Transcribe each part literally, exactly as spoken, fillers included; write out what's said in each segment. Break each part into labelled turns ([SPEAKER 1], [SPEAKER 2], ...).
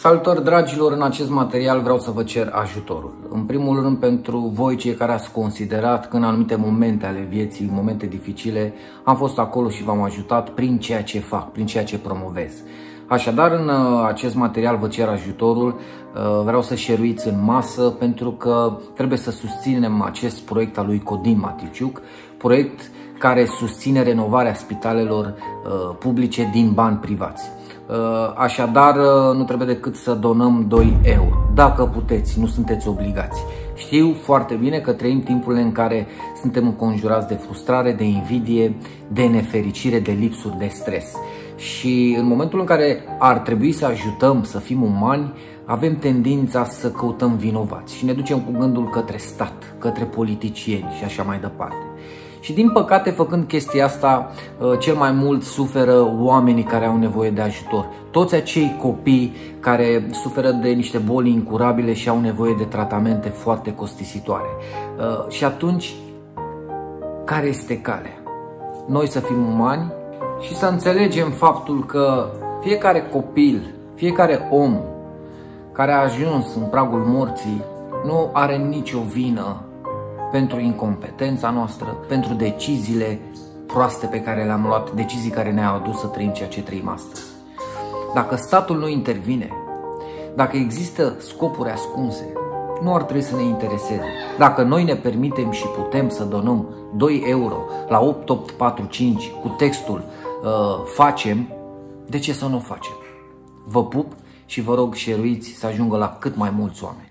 [SPEAKER 1] Salutări dragilor, în acest material vreau să vă cer ajutorul. În primul rând pentru voi cei care ați considerat că în anumite momente ale vieții, momente dificile, am fost acolo și v-am ajutat prin ceea ce fac, prin ceea ce promovez. Așadar, în acest material vă cer ajutorul, vreau să share-uiți în masă pentru că trebuie să susținem acest proiect al lui Codin Maticiuc, proiect care susține renovarea spitalelor publice din bani privați. Așadar, nu trebuie decât să donăm doi euro. Dacă puteți, nu sunteți obligați. Știu foarte bine că trăim timpurile în care suntem înconjurați de frustrare, de invidie, de nefericire, de lipsuri, de stres. Și în momentul în care ar trebui să ajutăm, să fim umani, avem tendința să căutăm vinovați și ne ducem cu gândul către stat, către politicieni și așa mai departe. Și din păcate, făcând chestia asta, cel mai mult suferă oamenii care au nevoie de ajutor. Toți acei copii care suferă de niște boli incurabile și au nevoie de tratamente foarte costisitoare. Și atunci, care este calea? Noi să fim umani și să înțelegem faptul că fiecare copil, fiecare om care a ajuns în pragul morții nu are nicio vină pentru incompetența noastră, pentru deciziile proaste pe care le-am luat, decizii care ne-au adus să trăim ceea ce trăim astăzi. Dacă statul nu intervine, dacă există scopuri ascunse, nu ar trebui să ne intereseze. Dacă noi ne permitem și putem să donăm doi euro la opt opt patru cinci cu textul uh, facem, de ce să nu o facem? Vă pup și vă rog share-uiți să ajungă la cât mai mulți oameni.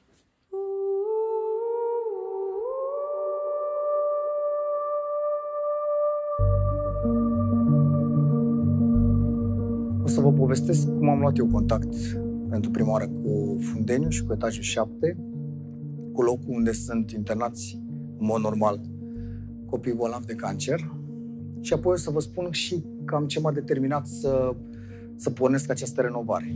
[SPEAKER 2] O să vă povestesc cum am luat eu contact pentru prima oară cu Fundeniu și cu etajul șapte, cu locul unde sunt internați în mod normal copii bolnavi de cancer, și apoi o să vă spun și cam ce m-a determinat să, să pornesc această renovare.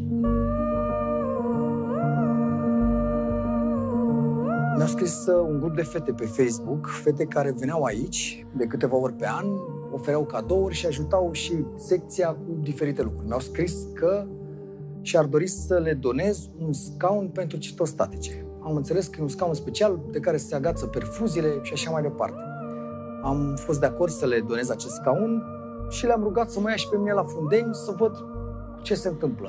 [SPEAKER 2] Mi-a scris un grup de fete pe Facebook, fete care veneau aici de câteva ori pe an, ofereau cadouri și ajutau și secția cu diferite lucruri. Mi-au scris că și-ar dori să le donez un scaun pentru citostatice. Am înțeles că e un scaun special de care se agață perfuziile și așa mai departe. Am fost de acord să le donez acest scaun și le-am rugat să mă ia și pe mine la Fundeniu să văd ce se întâmplă.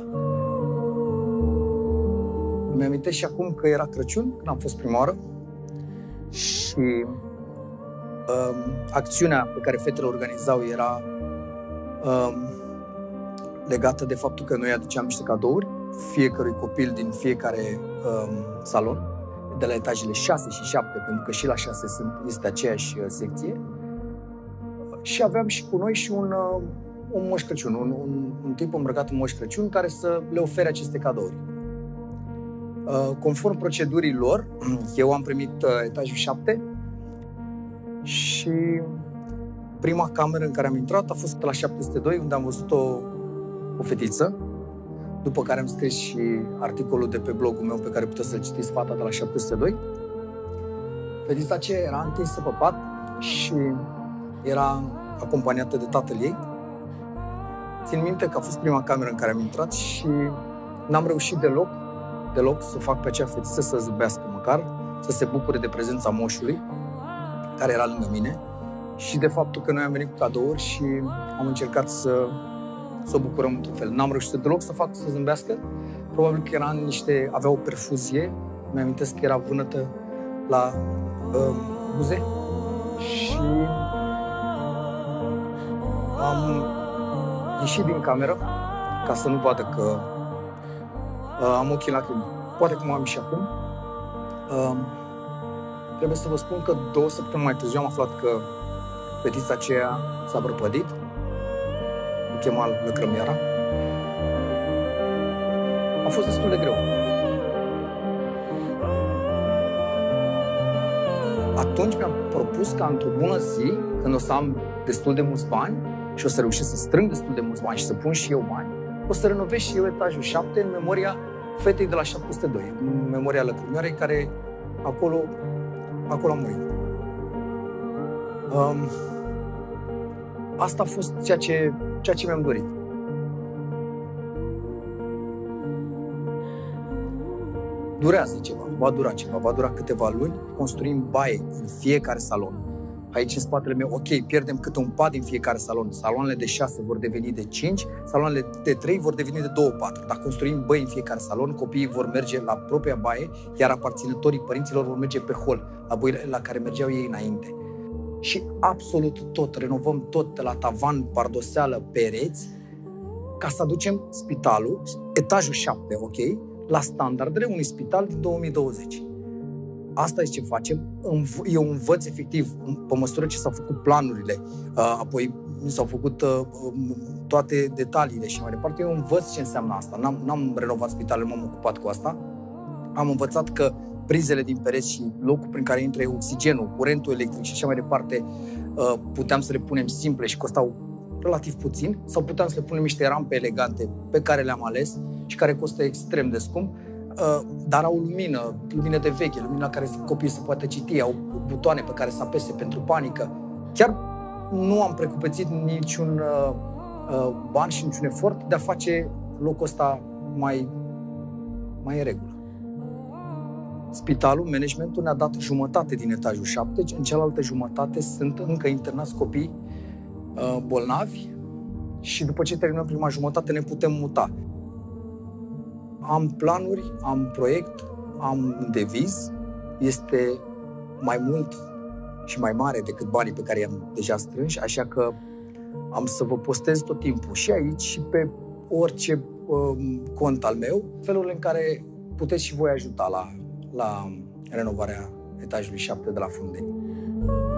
[SPEAKER 2] Îmi amintesc și acum că era Crăciun, când am fost prima oară, și um, acțiunea pe care fetele organizau era um, legată de faptul că noi aduceam niște cadouri fiecărui copil din fiecare um, salon, de la etajele șase și șapte, pentru că și la șase sunt, este aceeași secție, și aveam și cu noi și un, uh, un Moș Crăciun, un, un, un tip îmbrăcat în Moș Crăciun care să le ofere aceste cadouri. Conform procedurii lor, eu am primit etajul șapte și prima cameră în care am intrat a fost la șapte zero doi, unde am văzut o, o fetiță, după care am scris și articolul de pe blogul meu pe care puteți să-l citiți, Fata de la șapte zero doi. Fetița aceea era întinsă pe pat și era acompaniată de tatăl ei. Țin minte că a fost prima cameră în care am intrat și n-am reușit deloc deloc să fac pe acea fetiță să zâmbească măcar, să se bucure de prezența moșului care era lângă mine și de faptul că noi am venit cu cadouri și am încercat să, să o bucurăm într-un fel. N-am reușit deloc să fac să zâmbească, probabil că era în niște, avea o perfuzie, mi-amintesc că era vânătă la uh, buze și am ieșit din cameră ca să nu vadă că Uh, am ochii în lacrimi, poate cum am și acum. Uh, trebuie să vă spun că două săptămâni mai târziu am aflat că fetița aceea s-a prăpădit, o chema Lăcrămiara. A fost destul de greu. Atunci mi-am propus ca într-o bună zi, când o să am destul de mulți bani și o să reușesc să strâng destul de mulți bani și să pun și eu bani, o să renovez și eu etajul șapte în memoria fetei de la șapte zero doi, în memoria Lăcrămioarei, care acolo, acolo a murit. Um, asta a fost ceea ce, ceea ce mi-am dorit. durează ceva, va dura ceva, va dura câteva luni. Construim baie în fiecare salon. Aici în spatele meu, ok, pierdem câte un pat din fiecare salon. Saloanele de șase vor deveni de cinci, saloanele de trei vor deveni de două paturi. Dacă construim băi în fiecare salon, copiii vor merge la propria baie, iar aparținătorii părinților vor merge pe hol, la băile la care mergeau ei înainte. Și absolut tot, renovăm tot, de la tavan, pardoseală, pereți, ca să aducem spitalul, etajul șapte, ok, la standardele unui spital din două mii douăzeci. Asta e ce facem. Eu învăț efectiv, pe măsură ce s-au făcut planurile, apoi s-au făcut toate detaliile și mai departe, eu învăț ce înseamnă asta. N-am, n-am renovat spitalul, m-am ocupat cu asta. Am învățat că prizele din pereți și locul prin care intră oxigenul, curentul electric și așa mai departe, puteam să le punem simple și costau relativ puțin, sau puteam să le punem niște rampe elegante pe care le-am ales și care costă extrem de scump, dar au lumină, lumină de veche, lumină la care copiii se poate citi, au butoane pe care să apese pentru panică. Chiar nu am precupețit niciun uh, ban și niciun efort de a face locul ăsta mai, mai în regulă. Spitalul, managementul ne-a dat jumătate din etajul șapte, în cealaltă jumătate sunt încă internați copii uh, bolnavi și după ce terminăm prima jumătate ne putem muta. Am planuri, am proiect, am un deviz, este mai mult și mai mare decât banii pe care i-am deja strânși, așa că am să vă postez tot timpul și aici și pe orice um, cont al meu, felurile în care puteți și voi ajuta la, la renovarea etajului șapte de la Fundeni.